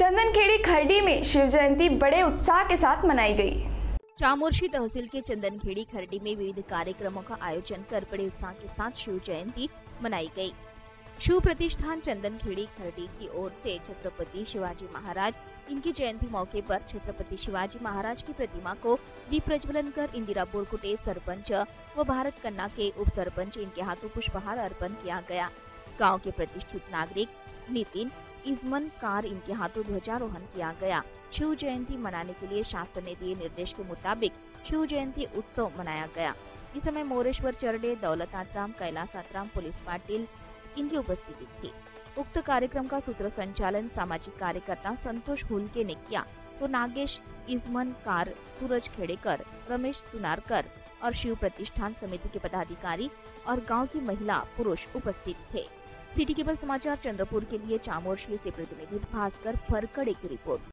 चंदनखेड़ी खरडी में शिव जयंती बड़े उत्साह के साथ मनाई गई। चामोर्शी तहसील के चंदनखेड़ी खरडी में विविध कार्यक्रमों का आयोजन कर बड़े उत्साह के साथ शिव जयंती मनाई गई। शिव प्रतिष्ठान चंदनखेड़ी खरडी की ओर से छत्रपति शिवाजी महाराज इनकी जयंती मौके पर छत्रपति शिवाजी महाराज की प्रतिमा को दीप प्रज्वलन कर इंदिरा बोरकुटे सरपंच व भारत कन्ना के उप सरपंच इनके हाथों पुष्पहार अर्पण किया गया। गांव के प्रतिष्ठित नागरिक नितिन इजमन कार इनके हाथों ध्वजारोहण किया गया। शिव जयंती मनाने के लिए शासन ने दिए निर्देश के मुताबिक शिव जयंती उत्सव मनाया गया। इस समय मोरेश्वर चरडे, दौलत आत्राम, कैलाश आत्राम, पुलिस पाटिल इनकी उपस्थिति थी। उक्त कार्यक्रम का सूत्र संचालन सामाजिक कार्यकर्ता संतोष हुलके ने किया तो नागेश इजमन कार, सूरज खेड़ेकर, रमेश तुनारकर और शिव प्रतिष्ठान समिति के पदाधिकारी और गांव की महिला पुरुष उपस्थित थे। सिटी केबल समाचार चंद्रपुर के लिए चामोर्शी से प्रतिनिधि भास्कर फरकड़े की रिपोर्ट।